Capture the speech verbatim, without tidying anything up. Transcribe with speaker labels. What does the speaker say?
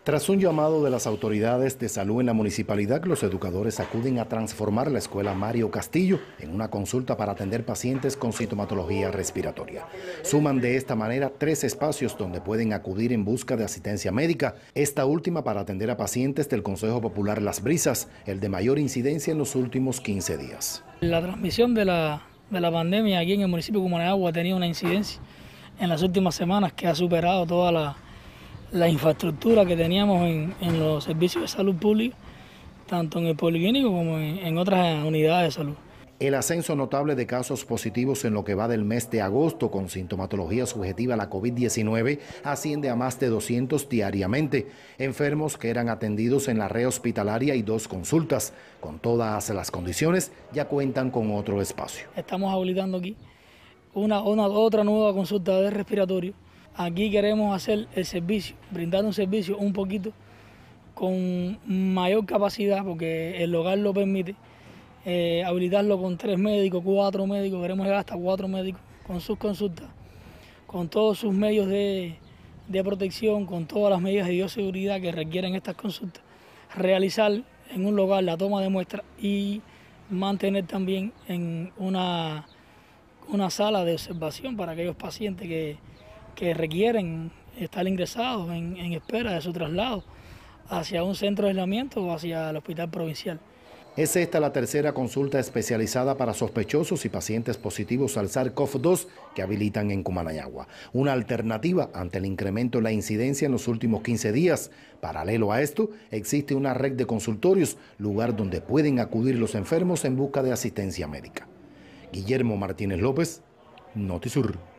Speaker 1: Tras un llamado de las autoridades de salud en la municipalidad, los educadores acuden a transformar la escuela Mario Castillo en una consulta para atender pacientes con sintomatología respiratoria. Suman de esta manera tres espacios donde pueden acudir en busca de asistencia médica, esta última para atender a pacientes del Consejo Popular Las Brisas, el de mayor incidencia en los últimos quince días.
Speaker 2: La transmisión de la, de la pandemia aquí en el municipio de Cumanagua ha tenido una incidencia en las últimas semanas que ha superado toda la la infraestructura que teníamos en, en los servicios de salud pública, tanto en el policlínico como en, en otras unidades de salud.
Speaker 1: El ascenso notable de casos positivos en lo que va del mes de agosto con sintomatología subjetiva a la COVID diecinueve asciende a más de doscientos diariamente. Enfermos que eran atendidos en la red hospitalaria y dos consultas. Con todas las condiciones, ya cuentan con otro espacio.
Speaker 2: Estamos habilitando aquí una, una otra nueva consulta de respiratorio. Aquí queremos hacer el servicio, brindar un servicio un poquito con mayor capacidad, porque el lugar lo permite, eh, habilitarlo con tres médicos, cuatro médicos, queremos llegar hasta cuatro médicos con sus consultas, con todos sus medios de, de protección, con todas las medidas de bioseguridad que requieren estas consultas, realizar en un lugar la toma de muestras y mantener también en una, una sala de observación para aquellos pacientes que que requieren estar ingresados en, en espera de su traslado hacia un centro de aislamiento o hacia el hospital provincial.
Speaker 1: Es esta la tercera consulta especializada para sospechosos y pacientes positivos al SARS CoV dos que habilitan en Cumanagua. Una alternativa ante el incremento en la incidencia en los últimos quince días. Paralelo a esto, existe una red de consultorios, lugar donde pueden acudir los enfermos en busca de asistencia médica. Guillermo Martínez López, Notisur.